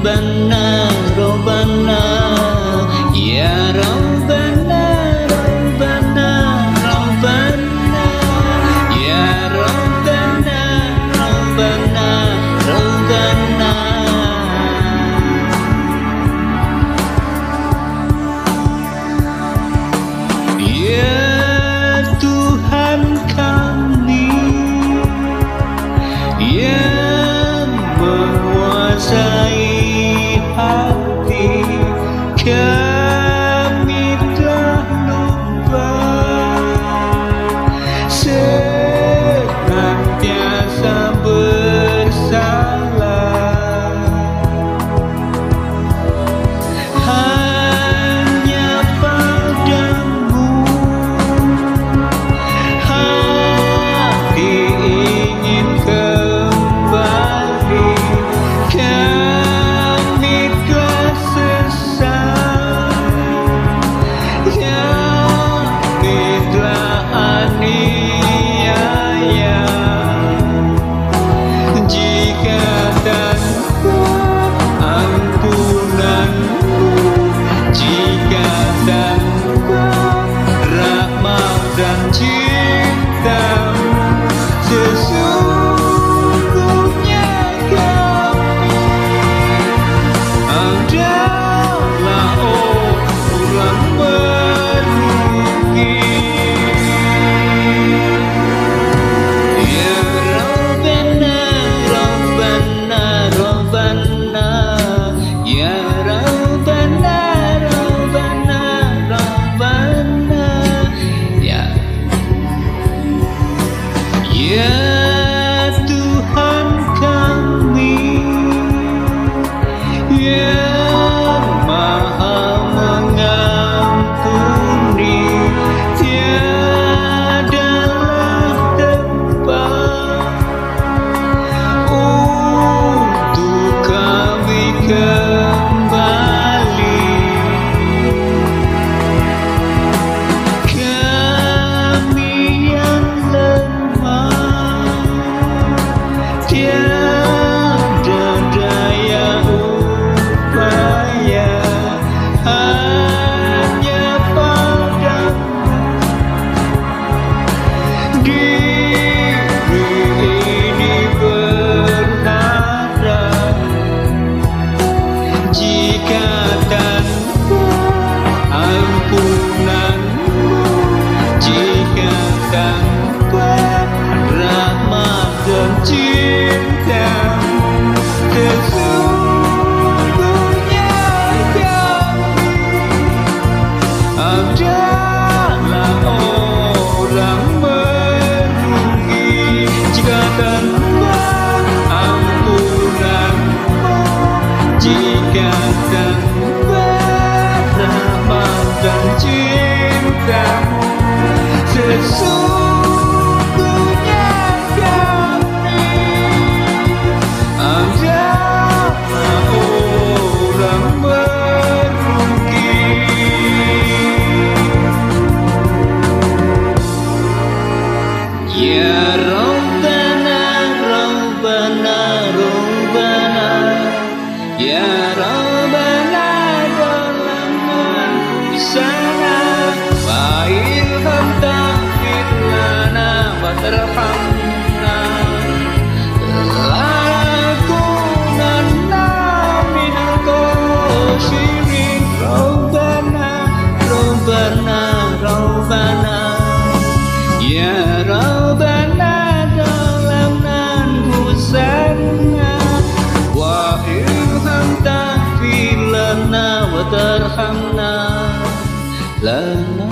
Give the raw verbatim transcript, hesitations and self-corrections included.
Rabbana, Rabbana, ya Rabbana, Rabbana, Rabbana, ya Rabbana, Rabbana, Rabbana. Ya Tuhan kami yang menguasai hati, kami telah lupa senantiasa bersalah. Hanya padamu hati ingin kembali, kami telah sesat, kami telah aniaya. Jika tanpa ampunanmu, jika tanpa rahmat dan cintamu, sesungguhnya kami adalah orang merugi. Ya Rabbana, Rabbana, Rabbana, ya Rabbana, Rabbana, Rabbana, ya Ya Tuhan kami yang Maha mengampuni, tiadalah tempat untuk kami kembali. Kami yang lemah, tiada daya upaya, hanya padamu diri ini berharap. Jika tanpa ampunanmu, jika tanpa rahmat dan cintamu, sesungguhnya kami adalah orang merugi. Jika tanpa ampunanmu, jika tanpa rahmat dan cintamu, sesungguhnya kami adalah orang merugi. Ya Rabbana, Rabbana, Rabbana, ya Rabbana, dalam sana wa ilham ta'fir lana wa tarhamna lakunanna minal khasirin. Rabbana, Rabbana, Rabbana, ya Rabbana, dalam anfusana wa ilham ta'fir lana wa tarhamna lana